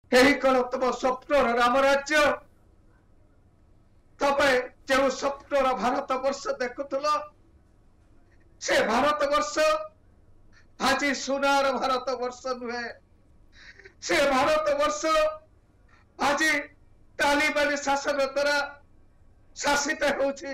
यही कौन तुम स्वप्न राम राज्य तबे जो स्वप्न भारत वर्ष देखुल से भारत वर्ष आज सुनार भारत वर्ष नुहे से भारत वर्ष आज तालिबानी शासन द्वारा शासित होउछि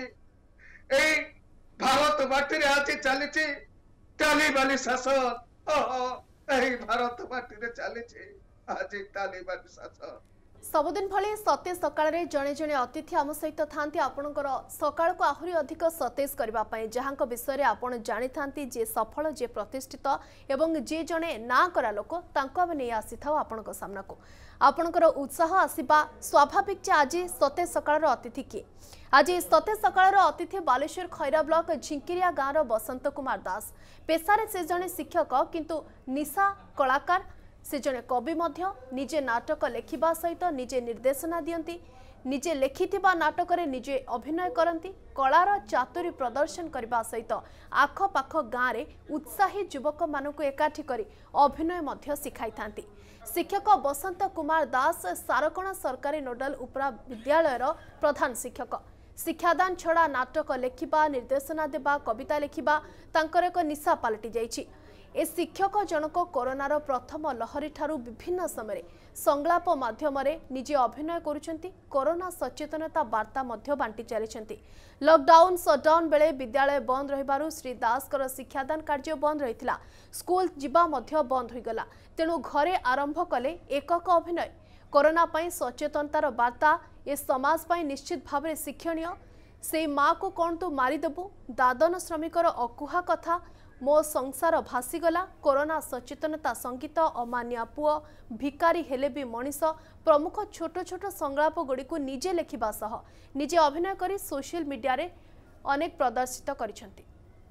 भारत माटी आज चली तालिबानी शासन भारत माटी चली आज तालिबानी शासन सबुदिन भली सत्य सकाळ जड़े जड़े अतिथि आम सहित था आपणकर सकाळ को आहरी अधिक सतेज करने जहाँ विषय आपड़ जानी था जे सफल जे प्रतिष्ठित एवं जे जड़े ना करा लोक नहीं आसी था आपण सामना को आपणकर उत्साह आसवा स्वाभाविक जे आज सत्य सकाळ अतिथि किए आज सत्य सकाळ अतिथि बालेश्वर खैरा ब्लॉक झिंकिरिया गाँव बसंत कुमार दास पेशारे से जड़े शिक्षक किंतु निशा कलाकार से जड़े कवि निजे नाटक लेखिबा सहित निजे निर्देशना दियंती निजे लेखिथिबा नाटक रे निजे अभिनय करती कलार चातुरी प्रदर्शन करने सहित आखपाख गाँव रे उत्साही युवक मानक एकाठी करी अभिनय मध्य शिखाई थांती। शिक्षक बसंत कुमार दास सारकणा सरकारी नोडल उपरा विद्यालय प्रधान शिक्षक शिक्षादान छड़ा नाटक लेखिबा निर्देशना देबा कविता लेखिबा तांकर एक निशा पलटि जाइछि। ए शिक्षक जनक कोरोनार प्रथम लहरी ठारू विभिन्न समय संलाप माध्यम निजे अभिनय करुछंती कोरोना सचेतनता वार्ता मध्य बांटी चली लॉकडाउन सटडाउन बेले विद्यालय बंद रहिबारु श्री दासकर शिक्षादान कार्य बंद रहिथिला स्कूल जिबा मध्य बंद होइगला तेणु घरे आरंभ कले एकक अभिनय कोरोना पई सचेतनतार वार्ता ए समाज पई निश्चित भाव में शिक्षणीय से माँ को कौन तू मारिदेबू दादन श्रमिकर अकुहा कथा मो संसार भासीगला कोरोना सचेतनता संगीत अमानिया पुओ भिकारी हेले भी मनीष प्रमुख छोट छोट संलाप गुड़ी को निजे लेखिबा सह निजे अभिनय करी सोशल मीडिया रे अनेक प्रदर्शित करिसेंती।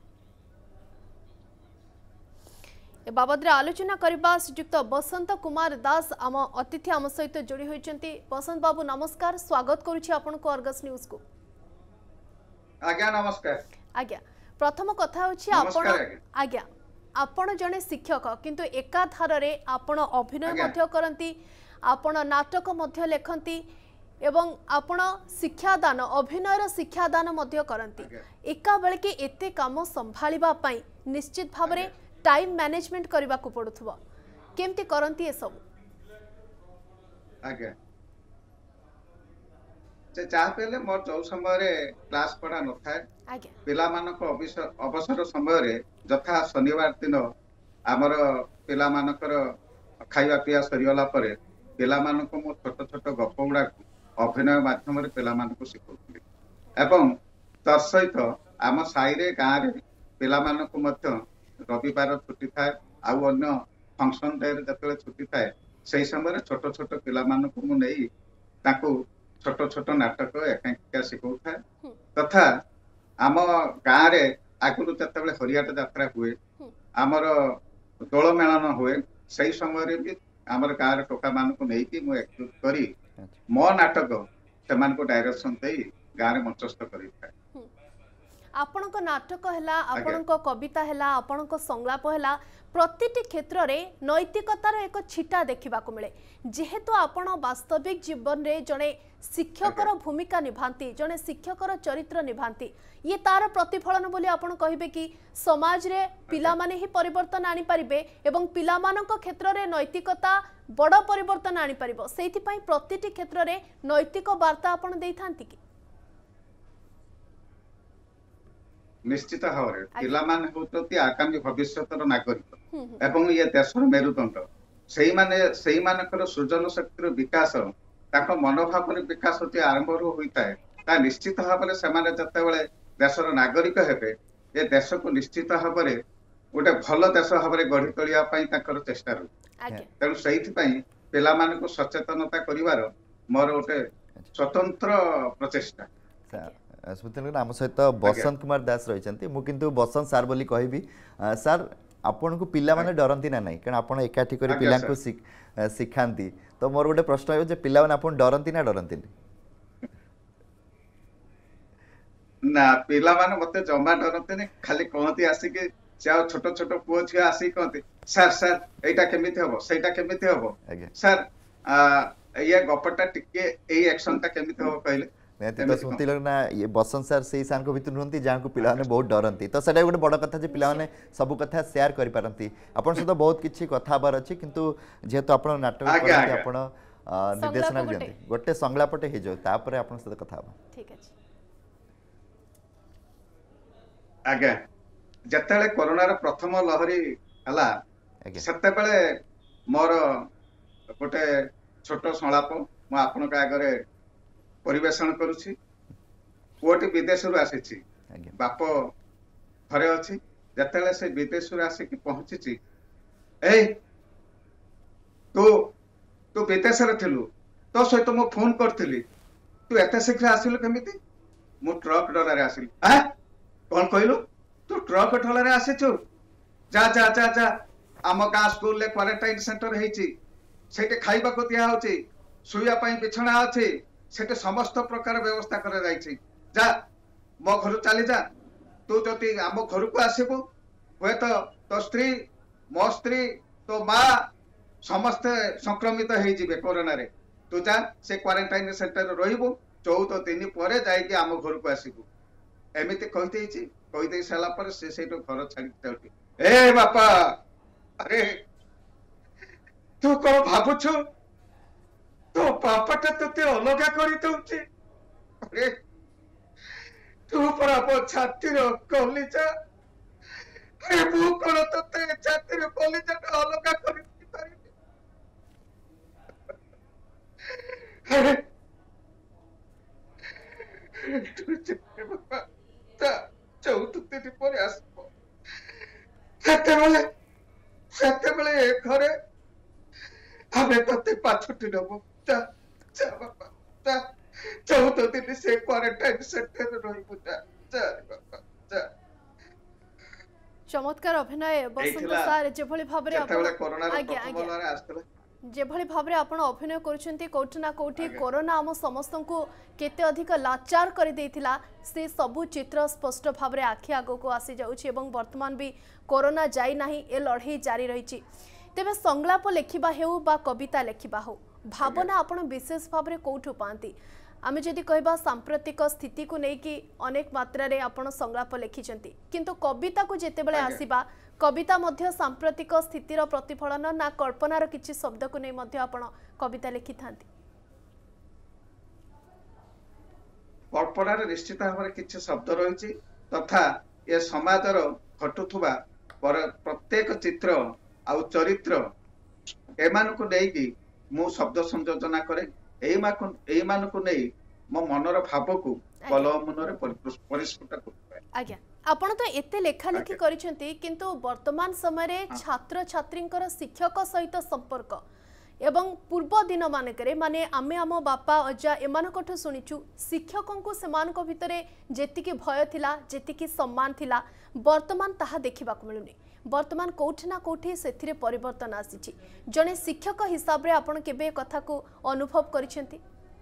ए बाबद आलोचना करबा श्रीयुक्त बसंत कुमार दास आम अतिथि आम सहित जोड़ी होइचंती। बसंत बाबू नमस्कार, स्वागत करुछि आपन को अर्गस न्यूज को। आज्ञा नमस्कार। आज्ञा प्रथम कथा होछि आपण आज्ञा आपण जने शिक्षक किंतु एकाधार रे आपण अभिनय मध्य करंती आपण नाटक मध्य लेखंती एवं आपण शिक्षादान अभिनयर शिक्षादान मध्य करंती एका बेले के एते काम संभाळिबा पई निश्चित भाव रे टाइम मैनेजमेंट करबा को पड़ुथबो केमती करंती ए सब आज्ञा से चाह पहले मोर जो समय क्लास पढ़ा न था पिला मानक अवसर समय जथा शनिवार दिन आमर पिला मानकर खाइबा पिया सरीगला परे पिला मानक मो छोट छोट गप गुड़ा अभिनय माध्यम पिला मानक शिखौली एवं तर सहित आम साई रे गाँव रे पिला मानक मध्य रविवार छुट्टी थाए आउ अन्य फंक्शन डे जतले छुट्टी थाए से समय छोट छोट पिला मानक मु नहीं ताकू छोट छोट नाटक एकांकिका शिखौ था तथा आम गाँव रे आगुरी जिते हरियाट यात्रा हुए आमर दोल मेलन हुए से समय भी आमर गाँव टोका मान एकजुट करी मो नाटक से डायरेक्शन दे गाँव में मंचस्थ कर आपणक नाटक है आपणक कविता है आपणक संलाप है प्रतिटी क्षेत्र में नैतिकतार एक छिटा देखा मिले जेहेतु आपण वास्तविक जीवन रे जड़े शिक्षकर भूमिका निभाती जड़े शिक्षकर चरित्र निभाती ये तार प्रतिफलन बोली आपण कहिबे कि समाज रे पिला माने ही परिवर्तन आनी परिबे एवं पिला मानक क्षेत्र रे नैतिकता बड़ परिवर्तन आनी परिबो सेति पई प्रतिटी क्षेत्र रे नैतिक वार्ता आपण देइथांती कि निश्चित भाव में पिला माने होतती आगामी भविष्यतर नागरिक एवं ये देशर मेरुदंड से मानकर सृजन शक्तिर विकास ताको मनोभाव विकास आरंभ होता है निश्चित भाव में से जिते देशर नागरिक हेबे ये देश को निश्चित भाव में गोटे भल देश भाव में गढ़ी तोलिया चेष्टा रही तेणु से पिला मानक सचेतनता करिवार मोर गोटे स्वतंत्र प्रचेष्टा। आम सहित बसंत कुमार दास रही मुझे बसंत सार बोली कहबी सार आपन को पिला माने डरंती ना नहीं कारण आपन एकाठी करी पिला को सिखांती तो मोर गोटे प्रश्न है जे पिला माने आपन डरंती ना डरंती ना पिला माने मते जमा डरंती ने खाली कहती आसिक छोट छोट पुओ झिया आसिक कहती सर सर एटा केमिति हबो सेटा केमिति हबो सर ये गपटा टिके एई एक्शन टा केमिति हो कहले निहाती तो स्मृति ना ये बसंत सार से सार भितर नुहति जहाँ पिला बहुत डरती तो सेटा गोटे बड़ कथा पिलाने सब कथा शेयर कर पारती आपण सहित बहुत किछि कथा बार अछि किंतु जेहेतु आपण नाटक करते आपण निर्देशना दियंती गोटे संगला पटे हे जो तापर आपण सहित कथा बा ठीक अछि आगे जतेले कोरोना रो प्रथम लहरी हला सेते बेले मोर गोटे छोट संलाप मु आपण का आगरे परिवेषण करुछि पुओटी विदेश रु आसी बाप घरे अछि जतेले से विदेश रु आसी कि पहुंची ए तू तू विदेश रे थिलु तो सहित मु फोन करथिली तू एते शीघ्र आसिलु केमिति मु ट्रक डरा रे आसिलु आ कोन कहलु तू ट्रक ढला रे आसीछु जा जा जा जा आम गाँ स्कूल ले क्वारंटाइन सेंटर हेची सेटे खाइबा को दिया होची सुइया पई बिछणा अछि सेटे समस्त प्रकार व्यवस्था कर जाइछि जा मो घर चली जा तू जति आम घर को आसीबु होय तो स्त्री मो स्त्री तो माँ समस्त संक्रमित हेई जिवे कोरोना रे तू जा से क्वारंटाइन सेंटर रहिबु 14 दिन परे जाई कि आम घर को आसीबु एमिति कहि दे साला पर से सेटो घर छाडी जाउटी ए बापा अरे तू को भाबुछु तो पापाटा तते अलगा करी दउची अरे तू परा पो छाती रो कलिजा अरे मु कोन तते छाती रो कलिजा अलगा करी पारि अरे बापा ता 14 दिन पर आसबो सेते बेले घरे हमें तते पाछुटी नबो जा जा बापा जा 14 दिन से क्वारंटाइन सेंटर रहिबो जा जा बापा जा चमत्कार अभिनय बसंत सार जेभली भाबरे आपण कोरोना रो प्रथम लहर आस्तला जेभली भाबरे आपण अभिनय करूछंती कोठी ना कोठी कोरोना हम समस्त को केते अधिक लाचार कर देथिला से सबु चित्र स्पष्ट भाबरे आखि आगो को आसी जाउछि एवं वर्तमान भी कोरोना जाई नाही ए लड़ाई जारी रहिछि तेबे संगलाप लेखिबा हेउ बा कविता लेखिबा हो भावना आपण विशेष भाबरे कोठु पांती आमे जदि कहबा सांप्रतिक स्थिति को नै कि अनेक मात्रा रे आपण संगलाप लेखिचंती किंतु कविता को जेते बेले आसीबा कविता मध्य सांप्रतिक स्थितिर प्रतिफलन ना कल्पनार किछि शब्द को नै मध्य आपण कविता लेखि थांती कल्पनार निश्चित भाबरे किछि शब्द रहिछि तथा ए समाजर घटुथुबा प्रत्येक चित्र आउ चरित्र एमानकु नेकी मु शब्द संयोजना करे एई मानकु नै मो मनर भावकु कलम मनरे परिस्फुट करथाय आज्ञा आपण तो एते लेखा लेखि करिसेंती किंतु वर्तमान समय रे छात्र छात्रींकर शिक्षक सहित संपर्क एवं पूर्व दिन मानकरे माने आमे आम बापा अजा एमानकठो सुनिचु शिक्षकों को सेमानक भितरे जेतिकी भय थिला जेतिकी सम्मान थिला वर्तमान ताहा देखिबा को मिलुनी वर्तमान कोठी ना कोठी सेथिरे परिवर्तन आसीछि जने शिक्षक हिसाब रे आपण केबे कथा को अनुभव करिसेंती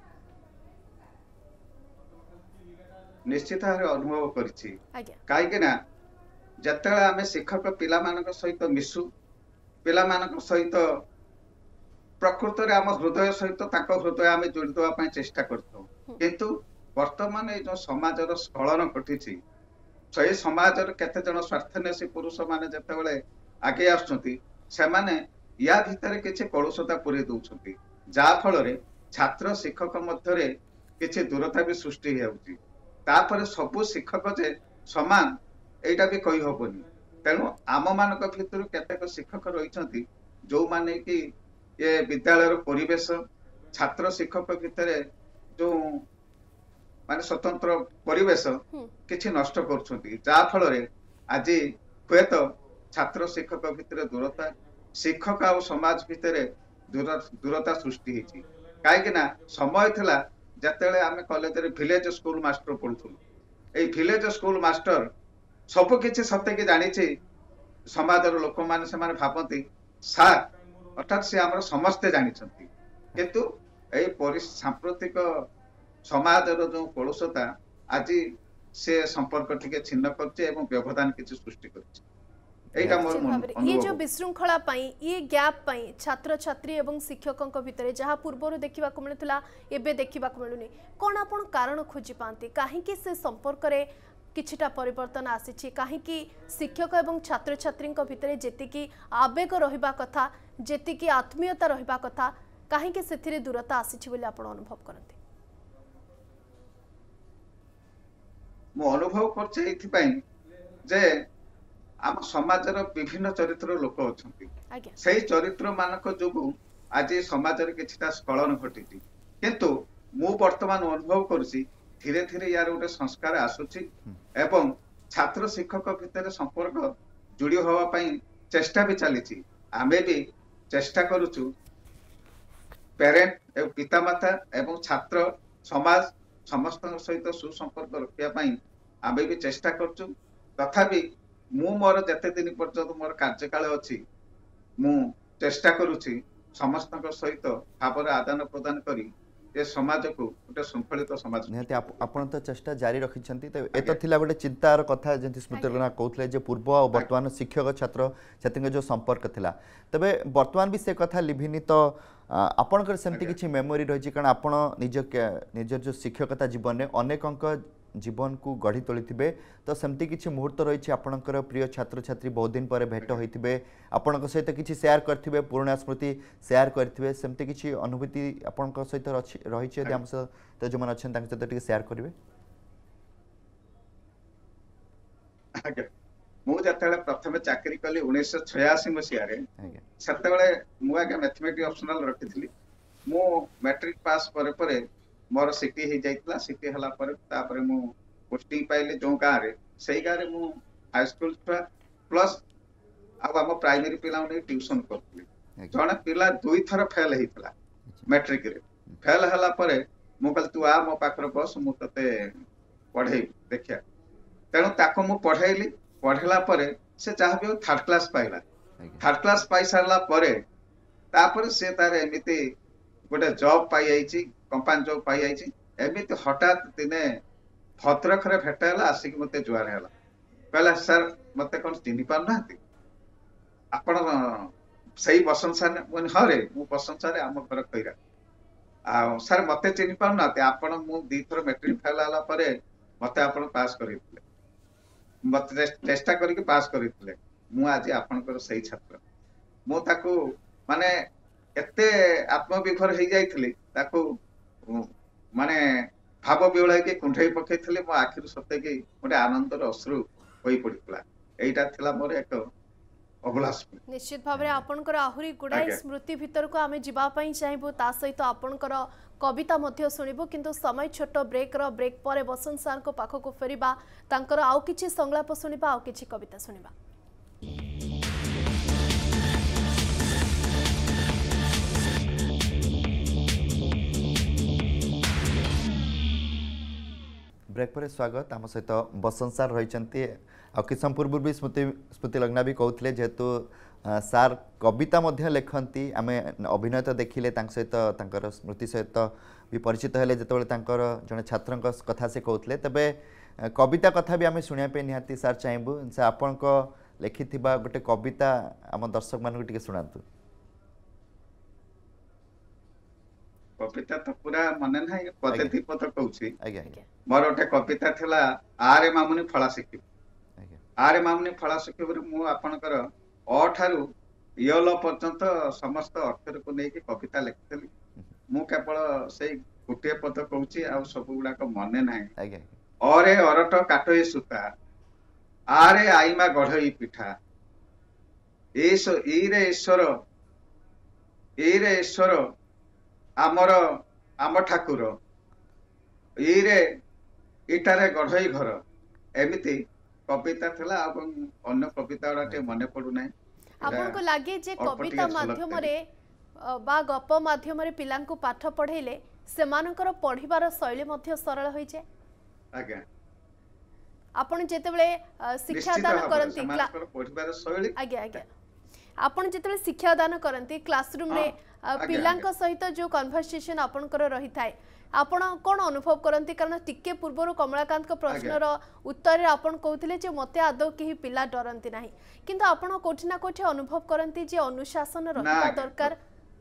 निश्चित भाव अनुभव करिछि काहे कि ना जतले आमे शिक्षक पिला मानक सहित मिसु पिला मानक सहित प्रकृत रे आम हृदय सहित ताको हृदय आमे जोड़ी देवा पय चेष्टा करथौ किंतु वर्तमान ए जो समाजर स्खलन घटिछि सही समाजर केते जन स्वार्थन्यासी पुरुष माने जते बेले आगे आछंती से माने या भितरे किछि कलुषता पुरे दउछंती जा फल रे छात्र शिक्षक मध्य रे किछि दूरता भी सृष्टि हेउची तापर सबु शिक्षक जे समान एटा भी कहि होबनी तेनु आम मानक भितर केतेक शिक्षक रहिछंती जो माने कि ये विद्यालय परिवेश छात्र शिक्षक भितर जो माने स्वतंत्र परिवेश किछि नष्ट करछंती जा फल रे आज हुएत छात्र शिक्षक भितर दूरता शिक्षक आ समाज भितर दूरता सृष्टि हेछि काहे कि ना समय थिला जतेले आमे कॉलेज रे विलेज स्कूल मास्टर पढुथुलु ए विलेज स्कूल मास्टर सब किछि सत्य कि जानिछि समाजर लोक माने से माने भाबंती सार अर्थात से हमर समस्त जानिछंती किंतु ए सांप्रतिक समाजर जो कलुषता आज से संपर्क टिके छिन्न करছে এবং ব্যবধান কিছু সৃষ্টি করছে एटा मोर ये जो विशृंखला पाई ये गैप पाई छात्र छात्री एवं शिक्षकों भितर जहाँ पूर्वर देखा मिलूला एबे देखा मिलूनी कौन आपण कारण खोजी पाती कहीं से संपर्क रे किछिटा परिवर्तन आसी कहीं शिक्षक एवं छात्र छात्री भितर जेतिकी आवेग रहिबा कथा जेतिकी आत्मीयता रहिबा कथा कहीं से दूरता आसी बोली आपण अनुभव करते मो अनुभव करछे आम समाजर विभिन्न चरित्र लोक अच्छा से चरित्र मानक जो आज समाज किछिटा स्खलन घटी किंतु मु वर्तमान अनुभव करुछि धीरे धीरे यार गोटे संस्कार आसुछि एवं छात्र शिक्षक भितर संपर्क जोड़ी हवा पई चेष्टा भी चली आमे भी चेष्टा करुछु पेरेंट एवं पितामाता एवं छात्र समाज समस्त सहित सुसंपर्क रखिया पई आमे भी चेष्टा करछु तथापि मु मोर जते दिन पर्यंत मोर कार्यकाल अछि मु चेष्टा करुछि समस्त सहित भावर आदान प्रदान करी ए समाज को गोटे श्रृंखलित समाज निहाती आपण तो चेष्टा जारी रखिछंती तो एतो थिला गोटे चिंतार कथा जेंति स्मृति रना कहउतले जे पूर्व और वर्तमान शिक्षक छात्र छात्री जो संपर्क थिला तबे वर्तमान भी से कथा लिभिनी तो आपणकर सेमती किछि मेमोरी रहिछि कारण आपण निज जो शिक्षकता जीवन रे अनेक अंक जीवन को गढ़ी तोली तो सेमती किछि मुहूर्त रही आपणकर प्रिय छात्र छात्री बहुत दिन पर भेट होइथिबे आपणक सहित किछि शेयर करथिबे पुराना स्मृति शेयर करथिबे सेमती किछि अनुभूति आपणक सहित रही यदि हम सहित जो मन अछन तांक सहित टिके शेयर करिवे मु जतले प्रथम चाकरी कली 1986 मसिया रे सेतबेले मु आगे मैथमेटिक्स ऑप्शनल रखिथिली मु मैट्रिक पास परे मोर सिटी हो जाइतला सिटी हला पर तापर मु पोस्टिंग पाइले जो गाँव रे सही गाँव रे मु हाई स्कूल छुआ प्लस आम प्राइमरी पिला ट्यूशन करथि जने पिला दुई थर फेल हेतला मैट्रिक रे फेल हला पर मु कहल तू आ मो पाखर बस मु तते पढ़े देखिया तेणु ताको मु पढ़ाइली पढ़ला पर से चाहबे थर्ड क्लास पाइला थर्ड क्लास पाई सारला पर तापर से तार एमिति गोटे जॉब पाई आइची कंपनी जॉब पाई आइची एमिति हठात दिने भद्रक रे भेटाला आसिक मते जुआर हैला कहला सर मते कोन चिन्हि पार नाथि आपण सही बसंत सर मन हरे मु बसंत सर आम घर कइरा आ सर मते चिन्हि पार नाथि आपण मु दी थर मैट्रिक फेल हला परे मते आपण पास करितले मते चेष्टा करके पास करितले मु आज आपनकर सही छात्र मु ताको माने एते आत्मविभर हो जाइथिली ताको माने भाव विहळ के कुंठई पकेइथिले मो आखिर सत्य के गोटे आनंदर अश्रु होई पड़ितला एटा थिला मोर एक अभिलाष निश्चित भाव आपनकर आहुरी गुडाई स्मृति भीतर को आमे जिबा पई चाहबो ता सहित आपनकर कविता मध्य सुनिबो किंतु समय छोट ब्रेक पर बसंत सार को पाखो को फेरिबा तांकर आउ किछि संलाप सुनिबा आउ किछि कविता सुनिबा ब्रेक पर स्वागत आम सहित बसंत सार रही कि समय पूर्व भी स्मृति लग्ना भी कहते जेहेतु सार कविता लेखती आम अभिनय तो देखिले सहित स्मृति सहित भी परिचित हेले जिते जड़े छात्र कथा से कहते तेबे कविता कथा भी आम शुणापे निहाती सार चाहबू से आपण लिखि गोटे कविता आम दर्शक मान टे शुणातु कविता तो पूरा मन ना पदे दीपत कहूँ मोर गोटे कविता थिला आरे मामुनी फला शिखी आरे मामुनी फला शिखी मु आपणकर अ ठारू यल पर्यंत समस्त अक्षर को लेकिन कविता लिखिली मु केवल से गोटे पद कहूँ आ सब गुड़ाक मन ना अरे अरट काटई सूता आरे आईमा गढ़ई पिठा ईरे ईश्वर आमर आम ठाकुर ईरे इटारे गढ़ई घर एमिति कविता थिला अन्य कविता गुड़ा मन पड़ूना आपको लगे जे कविता माध्यम रे बा गप माध्यम रे पिलांको पाठ पढ़ेले सेमानकर पढ़िबार शैली मध्य सरल होई जे आज्ञा आपण जेतेबेले शिक्षा दान करंती पढ़िबार शैली आज्ञा आज्ञा आपण जेतेबेले शिक्षा दान करंती क्लासरूम रे पिलांक सहित जो कन्वर्सेशन आपनकर रही थाए आपण कोन अनुभव करंती कारण टिके पूर्वरु कमलाकांत को प्रश्नर उत्तर रे आपण कहथिले जे मते आदौ केही पिला डरंती नाही किंतु आपण कोठी ना कोठी अनुभव करंती जे अनुशासन रहिबा दरकार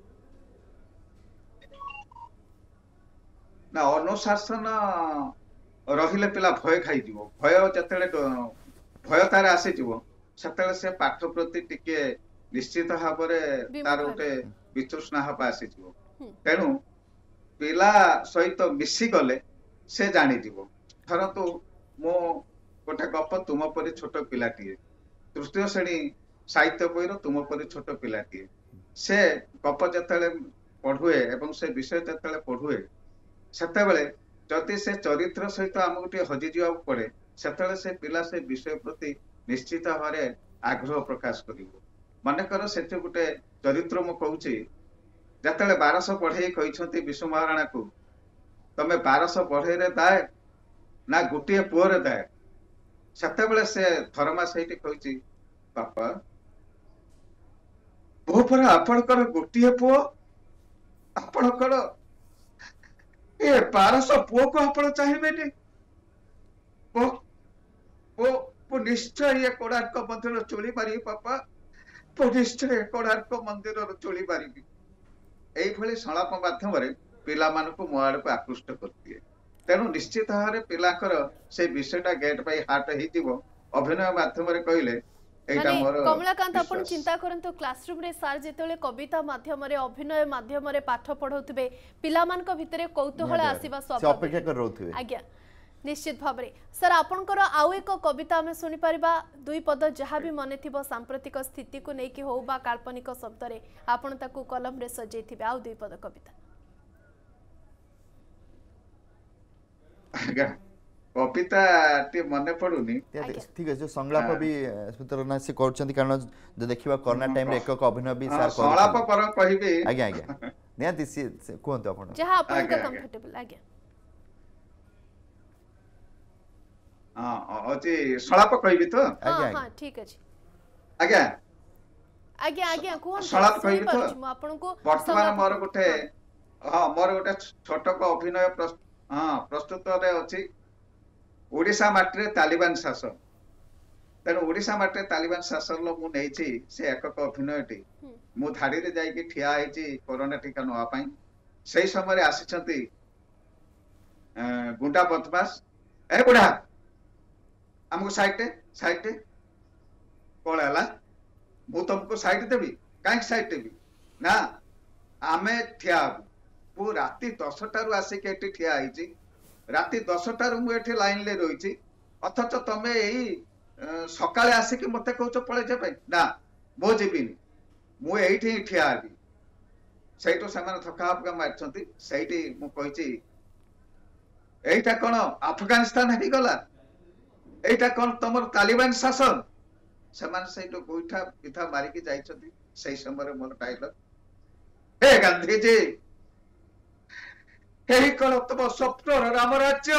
ना अनुशासन रहिले पिला भय खाई जीवो भय जतेले भय तार आसी जीवो सेतेले से पाठ प्रति टिके निश्चित भाବରେ तार उटे वितृष्णा हबा आसी जीवो तेनु पिला सहित मिसी गले से जानी जीवो धरतु मो गोटे गप तुम परि छोट पिलाटीए तृतीय श्रेणी साहित्य बहिर तुम परि छोट पिलाटीए से गप जतेले पढुए एवं से विषय जतेले पढुए सेतेबेले जदि से चरित्र सहित आमको टे हजि जीवा पड़े सेतेबेले से पिला से विषय प्रति निश्चित भावे आग्रह प्रकाश करिवो मानेकर सेते गोटे चरित्र मु कहूची जतेले 1200 पढ़े कहिसंती विष्णु महाराणा को तमे 1200 पढ़े रे दाए ना गोटे पुओ रे दाए सेतेबेले से धर्मा सेठी कहिची पापा बो पर आपनकर गोटे पुओ आपनकर ए 1200 पुओ को आपण चाहिबेनी ओ ओ ओ निश्चय ये कोणार्क मंदिर चोरी मारी पापा तो निश्चय कोणार्क मंदिर चोरी मारी एई भली संलाप माध्यम रे पिला मानको मोआड को आकृष्ट करतिए तेनु निश्चित भारे पिलाकर से विषयटा गेट पाई हार्ट हेइ दिबो अभिनय माध्यम रे कहिले एटा मोर कमलाकांत आपण चिंता करंतो क्लासरूम रे सार जेतेले कविता माध्यम रे अभिनय माध्यम रे पाठ पढौतबे पिला मानक भितरे कौतूहल आसीबा स्वाभाविक अपेक्षा कर रहउथबे आज्ञा निश्चित भाव सर आपणकर आउ एक कविता आम शुणी पारिबा दुई पद जहाँ भी मन थी सांप्रतिक स्थिति को लेकिन हो बा काल्पनिक शब्द रे आपण ताकू कलम रे सजेइथिबे आउ दुई पद कविता कविता टी मन पडुनी ठीक है जो संलाप भी सुतरना से करछंती कारण जो देखिबा कोरोना टाइम रे एक अभिनय भी सर संलाप पर कहिबे आज्ञा आज्ञा नियंती से कोंतो आपण जहाँ आपण कंफर्टेबल आज्ञा अछि संलाप कहिबी तो हां हां ठीक अछि आज्ञा आज्ञा आज्ञा कोन संलाप कहिबी तो म आपन को वर्तमान मोर गोटे मोर गोटे छोट को अभिनय प्रस्तुत रे अछि ओडिसा माटी रे तालिबान शासन तेणु ओडिसा माटी रे तालिबान शासन लो मु नेछि से एकक अभिनयटी मु धाडी रे जाई कि ठिया आइछि कोरोना टीका नवा पई सेही समय रे आसीछंती गुंडा बदमाश ए बुढ़ा हमको साइड कौन है मु तुमको साइड देवी कहीं साइड देवी ना आमे ठिया पु राति 10टा रु आसिक एठी ठिया आइची राति 10टा रु मु एठी लाइन ले रहिची अथच तमे एई सकाळे आसिक मते कहउछ पळे जे भाई ना मो जेबिनी मु एठी ठिया आबी सेइतो समान थका आपका मारछंती सेइटी मु कहिची एटा कोन अफगानिस्तान हेइ गला एटा कोन तमर तालिबान शासन समान सेइतो गोइठा पिथा मारी के जाइछथि सेही समय मोर डायलॉग हे गांधी जी एही कोन तम स्वप्नर राम राज्य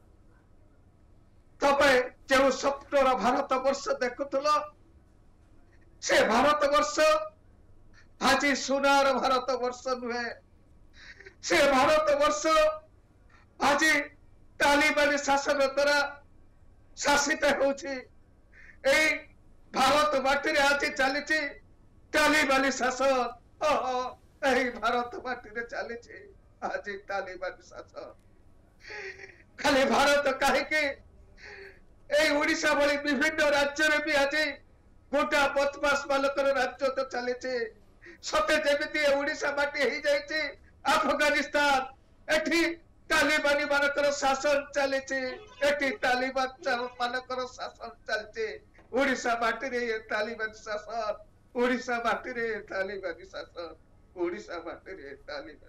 तबे जे स्वप्नर भारत वर्ष देखुतलो से भारत वर्ष आज सोनार भारत वर्ष नुहे से भारत वर्ष आज तालिबान शासन द्वारा शासित होउछि ए भारत माटी रे आज चलीछि तालिबान शासन ए भारत माटी रे चलीछि आज तालिबान शासन खाली भारत काहे के ए ओडिसा भली विभिन्न राज्य रे भी आज गोटा बदमाश मालकर राज्य तो चलीछि सते जेमिति ओडिसा माटी हेइ जाइछि अफगानिस्तान एठी तालिबानी मानकर शासन चलीछि एठी तालिबान मानकर शासन चलछि ओडिसा माटी रे तालिबान शासन ओडिसा माटी रे तालिबानी शासन ओडिसा माटी रे तालिबान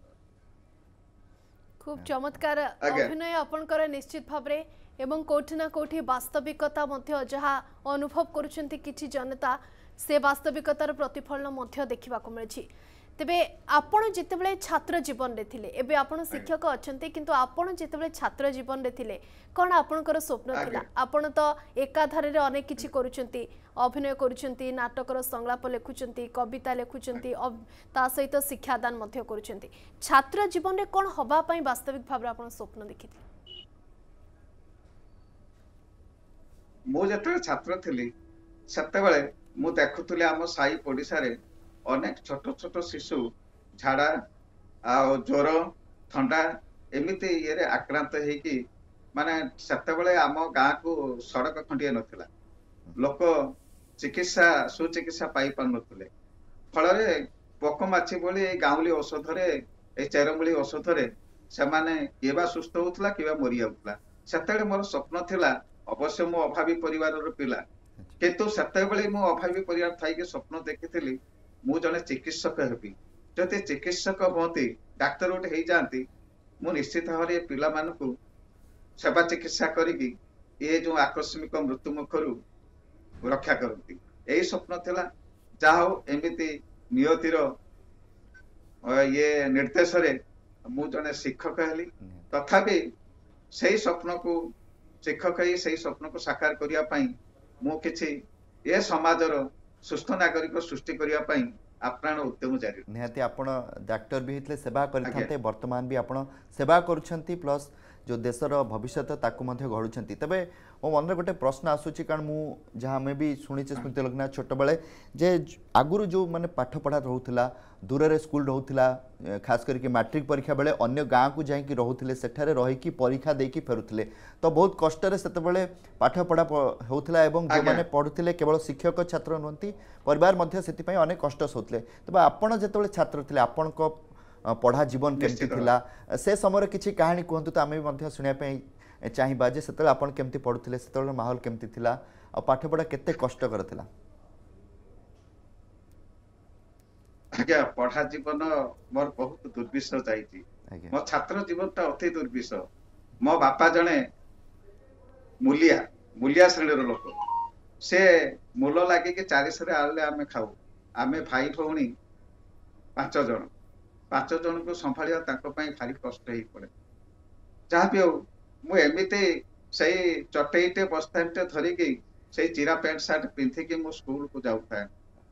खूब चमत्कार अभिनय आपनकर निश्चित भाबरे एवं कोठी ना कोठी वास्तविकता मध्य जहा अनुभव करूछंती किछि जनता से वास्तविकतार प्रतिफलन मध्य देखिबा को मिलछि तेबे आपण जितेबले छात्र जीवन रे थिले एबे आपण शिक्षक अछंती किंतु आपण जितेबले छात्र जीवन रे थिले कोन आपणकर स्वप्न थिला आपण तो एकाधारे रे अनेक किछि करूछंती अभिनय करूछंती नाटकर संलाप लेखुछंती कविता लेखुछंती ता सहित शिक्षादान मध्य करूछंती छात्र जीवन रे कोन हबा पई वास्तविक भाबरे आपण स्वप्न देखिथि मो जते छात्र थिली सेते बेले मु देखुतले हम साई पडिसा रे अनेक छोट छोट शिशु झाड़ा आ ज्वर ठंडा एमिति ये आक्रांत होगी माने सेतेबेले आम गाँ को सड़क खंडिए नथिला लोक चिकित्सा सुचिकित्सा पाई पार नथिले फल पोकमाछी भली गाँवली औषध रे चेरमूली औषध रे से माने केबा सुस्थ होतला केबा मरि जाउतला सेतेबेले मोर स्वप्न थिला अवश्य मो अभावी परिवार रो पिला किंतु सेतेबेले मो अभावी परिवार थाई के स्वप्न देखिथिली मु जने चिकित्सक हेबी जदि चिकित्सक होती डाक्तर गोटे हो जाती मु निश्चित भाव पिला मानकु सेवा चिकित्सा करिकी ये जो आकस्मिक मृत्यु मुखरु रक्षा करती यही स्वप्न थिला जाहो एमिति नियतिर ये निर्देश रे मु जने शिक्षक हेली तथापि सही स्वप्न को शिक्षक ही सही स्वप्न को साकार करिया पई मु किछि ये समाजर सुस्थ नागरिक सृष्टि करिया पई आप्राण उद्यम जारी निहाती आपण डॉक्टर भी हितले सेवा करथांते वर्तमान भी आपण सेवा करूछंती प्लस जो देशर भविष्य ताकू मध्य गढ़ुछंती तबे मो मन रे गोटे प्रश्न आसुची कारण मु जहाँ में भी शुणीचे स्मृति लोकनाथ छोट बेले जे आगुरु जो माने पाठ पढ़ा रहउथिला दूर रे स्कूल रहउथिला खास करके मैट्रिक परीक्षा बेले अन्य गाँ को जाइकी रहउथिले सेठारे रहिकी परीक्षा देकी फेरुथिले तो बहुत कष्ट रे सेते बेले पाठ पढ़ा होउथिला एवं जो माने पढुथिले केवल शिक्षक छात्र नहंती परिवार मध्य सेति पई अनेक कष्ट होउथिले तबे आपण जेतेबेले छात्र थिले आपण को पढ़ा जीवन केमती थिला से समय किछि कहानी कहंतु तो आमे मध्य सुनिया पे चाहिबा जे सेतेबेले आपण केमती पढुथिले सेतेबेले माहौल केमती थिला आ पाठ पढ़ा केते कष्ट करथिला आज्ञा पढ़ा जीवन मोर बहुत दुर्विषह जाइछि मो छात्र जीवन ता अति दुर्विषह मो बापा जने मूलिया श्रेणी लोक से मूल लगे कि 400 आले आमे खाऊ आमे भाई भौणी 5 जन को संभालिया ताको पई भारी कष्ट ही पड़े जहाँ भी हो मु एमिते सही चटेईटे बस्ताटे धरिकी से चिरा पैंट सार्ट पिंधिकी मु स्कूल को जाऊ था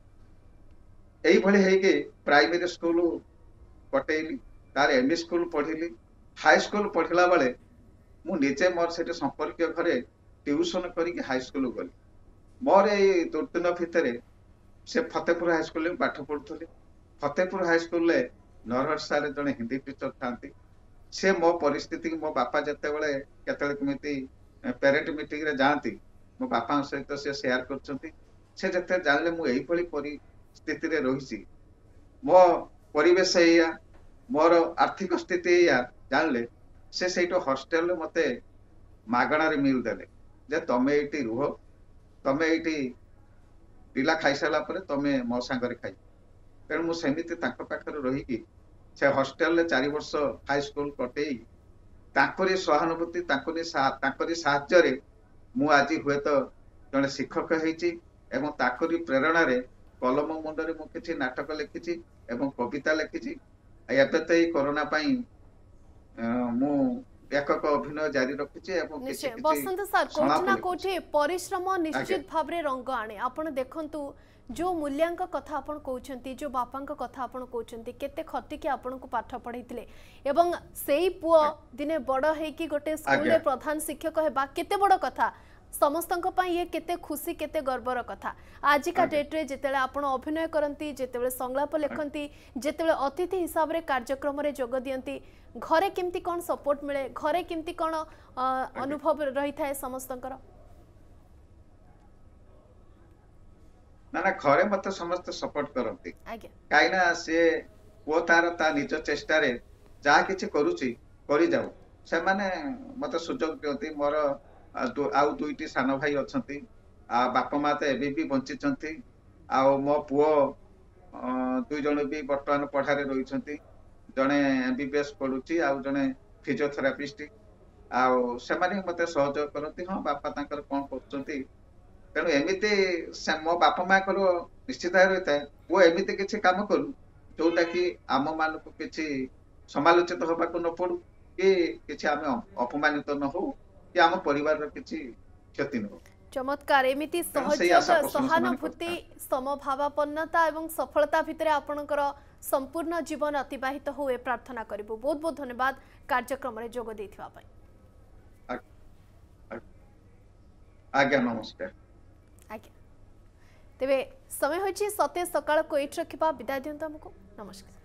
यही भली है प्राइमरी स्कूल कटेली तार एमई स्कूल पढ़िली हाई स्कूल पढ़ला बेले मु निजे मोर से संपर्क घरे ट्यूशन करके हाई स्कूल गली मोर ये दुर्दिन भितर से फतेहपुर हाई स्कूल में पाठ पढ़ुली फतेहपुर हाई स्कूल नरहर सारे जड़े हिंदी टीचर था से मो परिस्थिति मो बापा जिते बड़े केमी पेरेंट मीटिंग रे जाती मो बापा सहित से शेयर कर जानले मुझे परिस्थिति रे रही मो परिवेश या मोर आर्थिक स्थिति या जानले से सहीट हॉस्टेल मते मागणार मिल देले जे तमे एटी रुह तमे एटी पिला खाई सारा पर तमे मो सांगरे खाई तेणु मुझे सेमिति पाखर रहीकि से हॉस्टेल ले 4 वर्ष हाई स्कूल कटेई तांकरी सहानुभूति तांकरी साहाय्य रे मु आज हुए तो जने शिक्षक हेची एवं ताकरी प्रेरणा रे कलम मुंडरे मु किछि नाटक लिखिछि एवं कविता लिखिछि एबे तो ई कोरोना पई मु एकक अभिनय जारी रखिछि एवं किछि बसंत सर कोठना कोठे परिश्रम निश्चित भाबरे रंग आणे आपण देखंतु जो मूल्यांक कथा आपण कहउछंती जो बापांक कथा आपण कहउछंती केते खटी के आपण को पाठ पढैतिले एवं सेई पुओ दिने बड़ हे कि गोटे स्कूल रे प्रधान शिक्षक हेबा केते बड़ कथा समस्तंक पई ये केते खुशी केते गर्वर कथा आज का डेट रे जेतेले आपण अभिनय करंती जेतेले संलाप लेखंती जेतेले अतिथि हिसाब रे कार्यक्रम रे जोग दियंती घरे केमती कोन सपोर्ट मिले घरे केमती कोन अनुभव रही थाए समस्तंकर ना ना घरे मत समस्त सपोर्ट करती कहीं सी पुओ तार ता निज चेष्टा रे जहाँ किसी करुची करी जाऊ से माने मत सुजोग दियंती मोर आउ दुईटी सान भाई अच्छी बापा माँ तो एबी भी बंची आउ मो पुओ 2 जन भी बर्तमान पढ़ारे रही जड़े एमबीबीएस पढ़ुची आउ जड़े फिजियोथेरापिस्ट आउ से मत सहयोग करती हाँ बापा तांकर कौन कर तेणु एमती मो बापा माँ को निश्चित रही था पुओ एमती किसी कम करू जोटा कि आम मान को किसी समालोचित होगा न पड़ू कि आम अपमानित न हो कि आम परिवार किसी क्षति न हो। चमत्कार एमिति सहयोग सहानुभूति समभावापन्नता एवं सफलता भितर आपणकर संपूर्ण जीवन अतिबाहित हुए प्रार्थना करिबु। बहुत बहुत धन्यवाद कार्यक्रम रे जोग देथिबा पई। आज्ञा नमस्कार। आज्ञा तेबे समय होछि सत्य सकाळ को एट रखिबा विदाय दियंत हमको नमस्कार।